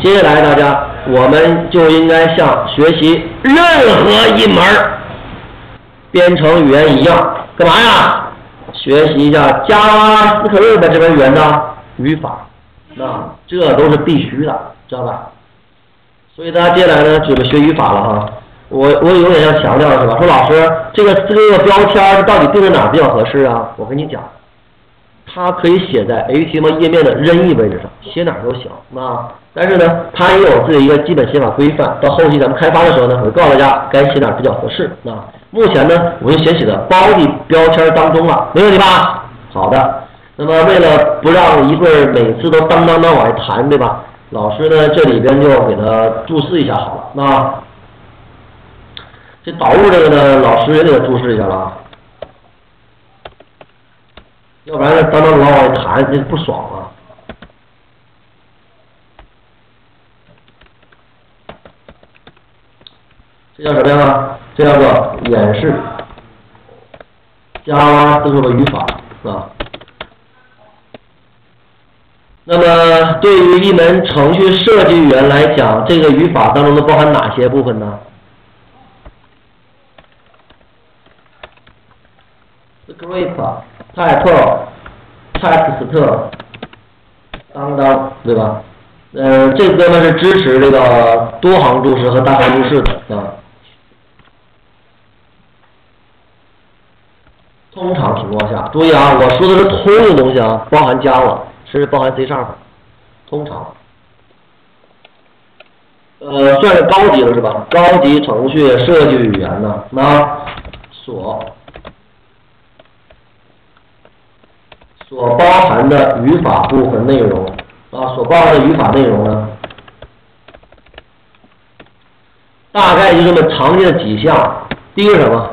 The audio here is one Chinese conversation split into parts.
接下来大家我们就应该像学习任何一门编程语言一样，干嘛呀？学习一下JavaScript 这门语言的语法，这都是必须的，知道吧？所以大家接下来呢，准备学语法了哈。我有点要强调的是吧？说老师，这个标签到底定在哪儿比较合适啊？我跟你讲，它可以写在 HTML 页面的任意位置上，写哪儿都行啊。但是呢，它也有自己一个基本写法规范。到后期咱们开发的时候呢，我会告诉大家该写哪儿比较合适啊。目前呢，我就先写的 body 标签当中了，没问题吧？好的。那么为了不让一会儿每次都当往外弹，对吧？老师呢这里边就给他注释一下好了啊。这导入这个呢，老师也得注释一下了啊，要不然当往外弹这不爽啊。这叫什么呀？这叫做演示JavaScript的语法啊。那么对于一门程序设计语言来讲，这个语法当中都包含哪些部分呢？Script、Title、Text、对吧？这哥们是支持这个多行注释和大行注释的啊。通常情况下，注意啊，我说的是通用东西啊，包含 Java， 甚至包含 C#。通常，算是高级了是吧？高级程序设计语言呢，那所包含的语法部分内容啊，所包含的语法内容呢，大概就这么常见的几项。第一个什么？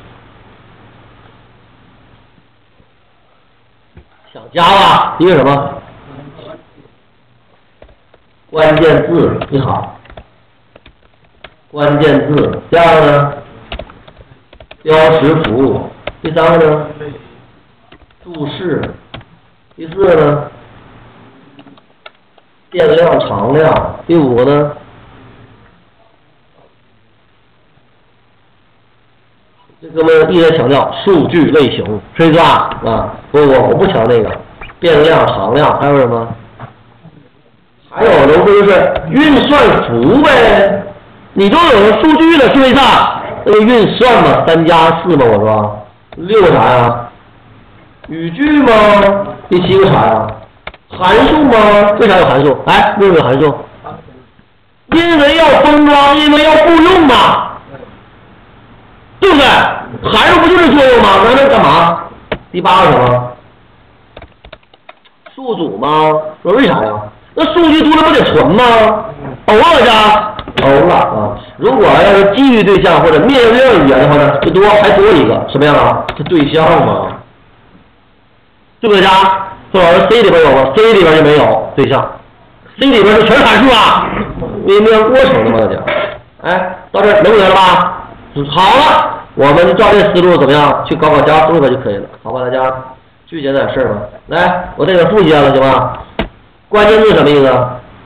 想家吧？第一个什么？关键字，你好。关键字。第二个呢？标识符务。第三个呢？注释。第四个呢？变量、常量。第五个呢？这哥们一直强调数据类型，是这个吧？啊，我不强那个变量、常量，还有什么？还有的就是运算符呗。你都有了数据了，是不是啊？那个运算嘛，3+4嘛，我说6个啥呀？语句吗？第7个啥呀？函数吗？为啥有函数？哎，为什么有函数？因为要封装，因为要复用嘛，对不对？函数不就是作用吗？那在干嘛？第8个什么？数组吗？说为啥呀？那数据多了不得存吗？偶了加偶了啊！如果要是基于对象或者面料语言的话呢，就还多一个什么样啊？是对象吗？对不对？家？说老师 C 里边有吗 ？C 里边就没有对象 ，C 里边是全函数啊，面过程的嘛，大家。哎，到这儿能明白了吧？好了，我们照这思路怎么样？去搞JavaScript就可以了，好吧？大家具简点事儿吧。来，我再给复习一下了，行吧？关键字什么意思？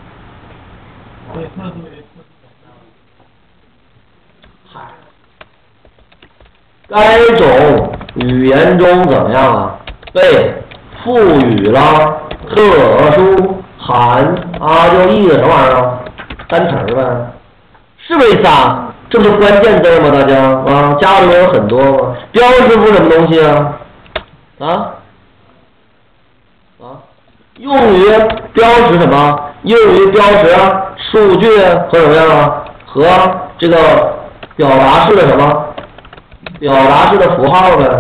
该种语言中怎么样啊？被赋予了特殊含就意的什么玩意儿？单词呗，是不是意思啊？这不是关键字吗？大家啊，家里有很多吗？标识符什么东西啊？用于标识什么？用于标识数据和什么样啊？和这个表达式的什么？表达式的符号呗，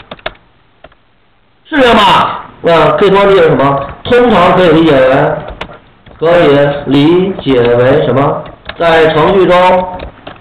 是这样吧？可以通常理解为什么？通常可以理解为什么？在程序中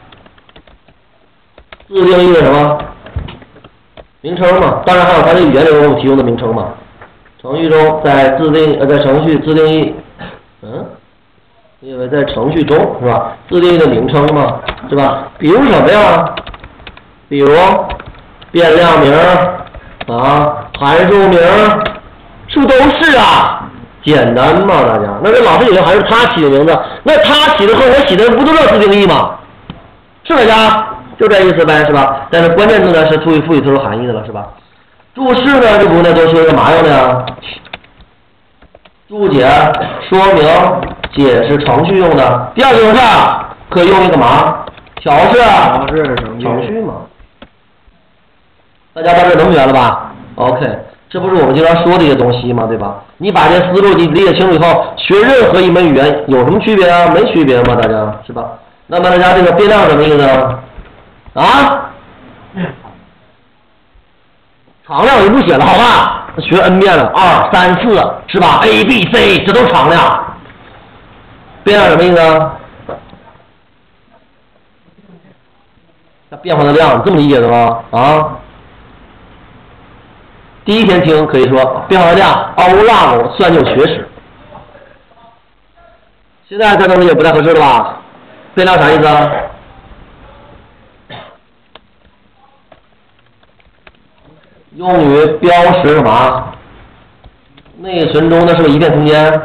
自定义的什么名称嘛？当然还有它的语言里给我们提供的名称嘛。程序中在程序自定义，因为在程序中是吧？自定义的名称嘛，是吧？比如什么呀？比如变量名函数名，是不是都是啊？ 简单嘛，大家。那这老师以为还是他起的名字，那他起的和我起的不都是自定义吗？是大家就这意思呗，是吧？但是关键字呢是赋予特殊含义的了，是吧？注释呢就不能多说干嘛用的呀？注解、说明、解释程序用的。第二种是可以用于干嘛？调试程序嘛。大家到这能明白了吧 ？OK， 这不是我们经常说的一些东西吗？对吧？你把这思路你理解清楚以后，学任何一门语言有什么区别啊？没区别嘛，大家是吧？那么大家这个变量什么意思啊？常量我就不写了，好吧？学 n 遍了，2、3、4是吧 ？A、B、C 这都常量。变量什么意思？它变化的量，你这么理解的吗？啊？第一天听可以说变化的量，欧浪算就学识。现在这东西也不太合适了吧？变量啥意思啊？用于标识什么？内存中的是不是一片空间？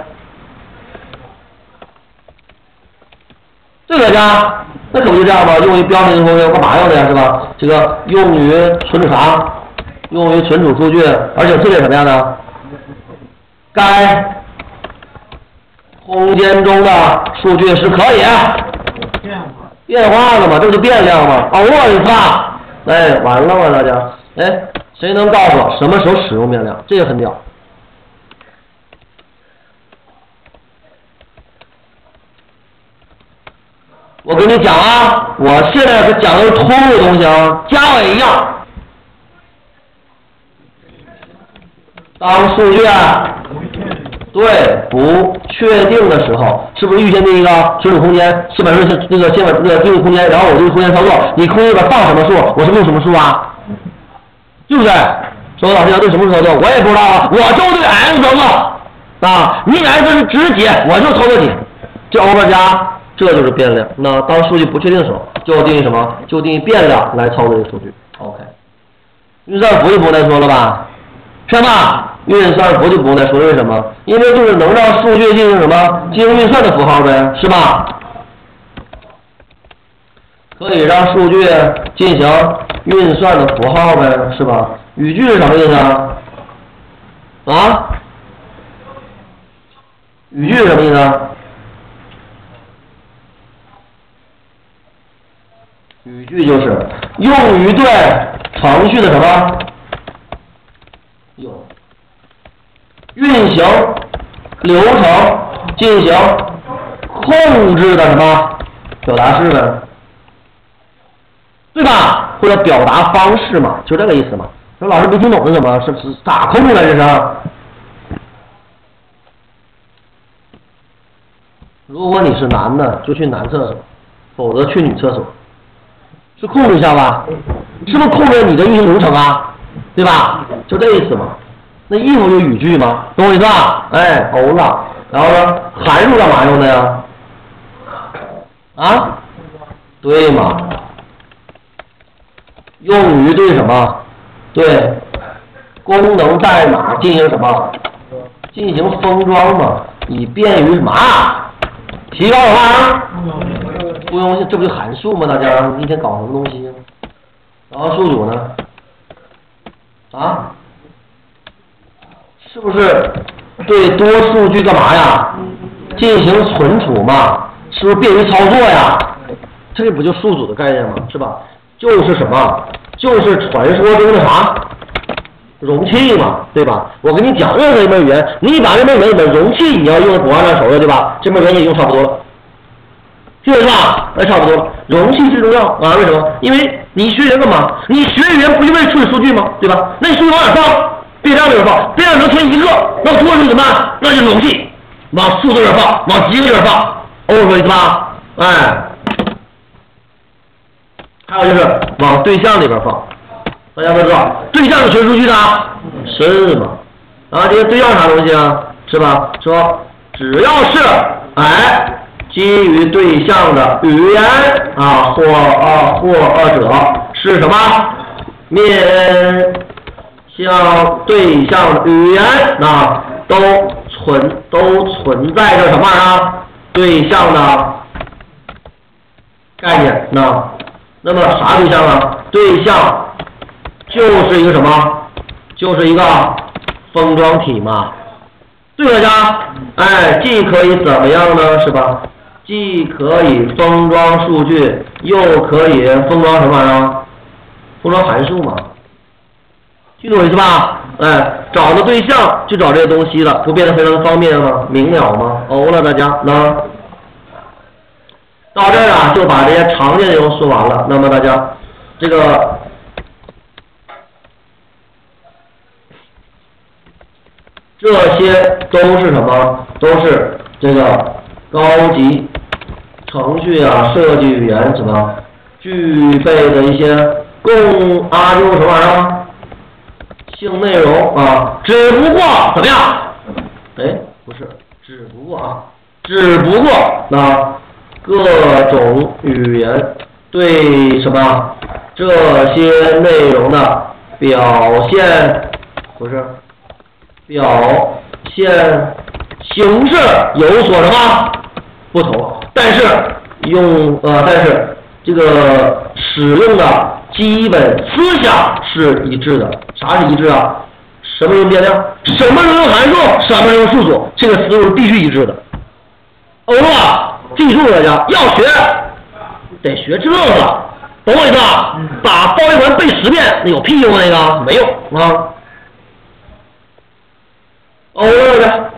对大家，那可不就这样吗？用于标识内存空间干嘛用的呀？是吧？这个用于存储啥？用于存储数据，而且特别什么样的？该空间中的数据是可以变化的嘛？这不就变量吗？偶尔一发，哎，完了吗？大家，哎，谁能告诉我什么时候使用变量？这个很屌。我跟你讲啊，我现在是讲的是通用的东西啊，Java也一样。当数据对不确定的时候，是不是预先定一个存储空间？是不是那个先把那个定义空间，然后我这个空间操作，你空间里边放什么数，我是用什么数啊？对不对？说老师要对什么数操作，我也不知道啊，我就对 x 操作啊，你 x 是直解，我就操作你，这 over 加，这就是变量。那当数据不确定的时候，就定义什么？就定义变量来操作这个数据。OK， 运算符就不用再说了吧？是吧？运算符就不用再说了，为什么？因为就是能让数据进行什么？进行运算的符号呗，是吧？可以让数据进行运算的符号呗，是吧？语句是什么意思啊？啊？语句是什么意思啊？语句就是用于对程序的什么？有运行流程进行控制的什么表达式呗，对吧？或者表达方式嘛，就这个意思嘛。说老师没听懂是什么？是咋控制来这是？如果你是男的，就去男厕所，否则去女厕所，是控制一下吧？是不是控制你的运行流程啊？对吧？就这意思嘛。那衣服就语句嘛，懂我意思吧？哎，欧了，然后呢，函数干嘛用的呀？啊？对嘛？用于对什么？对功能代码进行什么？进行封装嘛，以便于什么？提高什么？不用，这不就函数吗？大家一天搞什么东西？然后数组呢？啊？是不是对多数据干嘛呀？进行存储嘛？是不是便于操作呀？这不就数组的概念吗？是吧？就是什么？就是传说中的啥？容器嘛，对吧？我跟你讲，任何一门语言，你把这门语言的容器你要用的不按照手的，对吧？这门语言也用差不多了，是不是吧？那差不多了。容器最重要啊？为什么？因为你学语言干嘛？你学语言不就为了处理数据吗？对吧？那你数据往哪放？变量里边放，变量能存一个，那多数怎么办？那就是容器，往数字里边放，往几个里边放，偶尔说意思吧？哎，还有就是往对象里边放，大家都知道，对象是存数据的，是吗？啊，这些对象啥东西啊？是吧？说只要是基于对象的语言啊，或者是什么面向对象的语言啊，都都存在着什么玩意儿啊？对象的概念。那么啥对象啊？对象就是一个什么？就是一个封装体嘛。对大家，哎，既可以怎么样呢？是吧？既可以封装数据，又可以封装什么玩意儿？封装函数嘛。听懂我意思吧？哎，找的对象就找这些东西了，不变得非常方便吗？明了吗？了大家，到这儿啊，就把这些常见内容说完了。那么大家，这个这些都是什么？都是这个高级程序啊设计语言什么具备的一些共用什么玩意儿？性内容啊，只不过怎么样？哎，不是，只不过各种语言对什么这些内容的表现形式有所什么不同，但是这个使用的基本思想是一致的。啥是一致啊？什么用变量？什么用函数？什么用数组？这个思路是必须一致的。吧？记住大家要学，得学这个，懂我意思吧？把包围环背10遍，那有屁用那个？没用啊。大家。